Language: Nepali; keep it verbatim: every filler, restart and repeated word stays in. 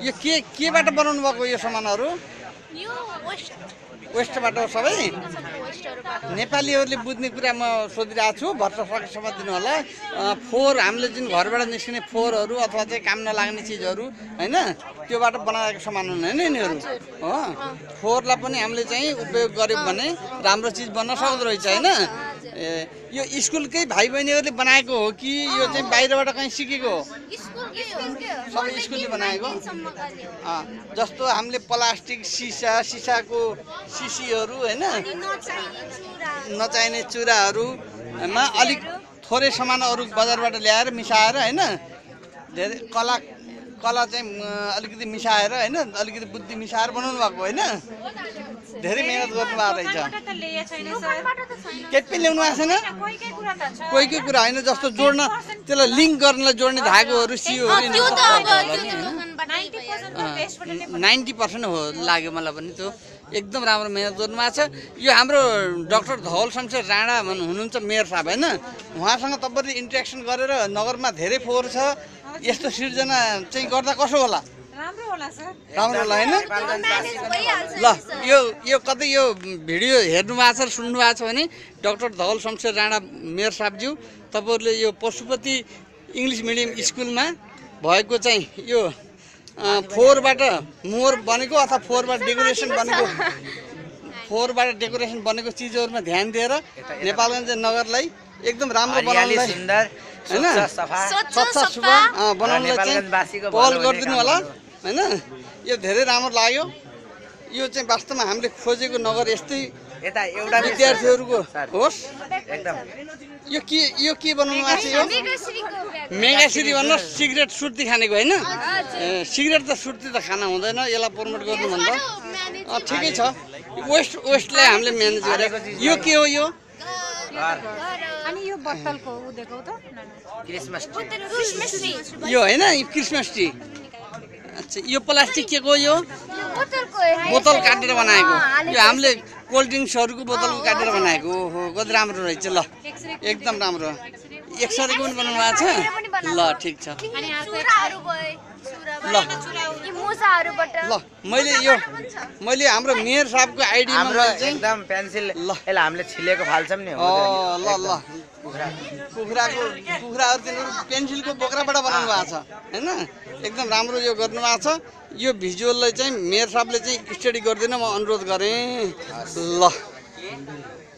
यो के केबाट बनाउनु भएको यो सामानहरू यो वेस्ट वेस्टबाट हो सबै नेपालीहरूले बुझ्ने कुरा म सोधिरहेको छु भर्खर सकेसम्म दिनु होला फोहोर हामीले जुन घरबाट निस्किने फोहोरहरू अथवा चाहिँ काम नलाग्ने चिजहरू हैन त्योबाट बनाएको सामान हुन् हैन यिनीहरू हो फोहोरलाई पनि हामीले चाहिँ उपयोग गर्यौँ भने राम्रो चिज बन्न सक्दो रहेछ हैन ए यो स्कुलकै भाइ बहिनीहरूले बनाएको हो कि यो चाहिँ बाहिरबाट कहीँ सिकेको हो सबै स्कुलले बनाएको जस्तो हामीले प्लास्टिक सिसा सिसाको सिसीहरू हैन नचाहिने चुराहरूमा अलिक थोरै सामानहरू बजारबाट ल्याएर मिसाएर हैन धेरै कला कला चाहिँ अलिकति मिसाएर हैन अलिकति बुद्धि मिसाएर बनाउनु भएको हैन धेरै मेहनत गर्नु भएको रहेछ केही पनि ल्याउनु भएको छैन कोही कोही कुरा होइन जस्तो जोड्न त्यसलाई लिङ्क गर्नलाई जोड्ने धागोहरू सियोहरू नाइन्टी पर्सेन्ट हो लाग्यो मलाई पनि त्यो एकदम राम्रो मेहनत गर्नु भएको छ यो हाम्रो डाक्टर धवल शमशेर राणा हुनुहुन्छ मेयर साहब होइन उहाँसँग तपाईँले इन्ट्रेक्सन गरेर नगरमा धेरै फोहोर छ यस्तो सिर्जना चाहिँ गर्दा कसो होला राम्रो होला सर राम्रो होला होइन ल यो यो कतै यो भिडियो हेर्नु भएको छ र सुन्नु भएको छ भने डाक्टर धवल शमशेर राणा मेयर साहबज्यू तपाईँहरूले यो पशुपति इङ्ग्लिस मिडियम स्कुलमा भएको चाहिँ यो फोहोरबाट मोहर बनेको अथवा फोहोरबाट डेकोरेसन बनेको फोहोरबाट डेकोरेसन बनेको चिजहरूमा ध्यान दिएर नेपालगञ्ज नगरलाई एकदम राम्रो बनाउनलाई हैन स्वच्छ सफा बनाउनलाई चाहिँ पहल गरिदिनु होला हैन यो धेरै राम्रो लाग्यो यो चाहिँ वास्तवमा हामीले खोजेको नगर यस्तै यता एउटा विद्यार्थीहरूको होस् एकदम यो के यो के बनाउनु भएको छ यो मेगाश्री भन्नु सिगरेट सुर्ती खानेको हैन सिगरेट त सुर्ती त खाना हुँदैन यसलाई प्रमोट गर्नु भन्दा ठिकै छ वेस्ट वेस्टलाई हामीले म्यानेज गरेको यो के हो यो अनि यो बोतलको उ देखाउ त क्रिसमस ट्री यो हैन क्रिसमस ट्री अच्छा यो प्लास्टिक के को यो बोतलको बोतल काटेर बनाएको यो हामीले कोल्ड ड्रिङ्क्सहरुको बोतलको काटेर बनाएको ओहो कति राम्रो रहेछ ल एकदम राम्रो एक्सरेको पनि बनाउनु भएको छ ल ठीक छ अनि चुराहरु भए ल यी मोसाहरुबाट ल मैले यो मैले हाम्रो मेयर साहबको आइडियामा मैले चाहिँ एकदम पेन्सिल ल यसलाई हामीले छिलेको फाल्छौं नि ल ल ल कुखुराको कुखुराहरु चाहिँ पेन्सिलको बोक्राबाट बनाउनु भएको छ हैन एकदम राम्रो यो गर्नु भएको छ यो भिजुअललाई चाहिँ मेयर साहबले चाहिँ स्टडी गर्दिन म अनुरोध गरे ल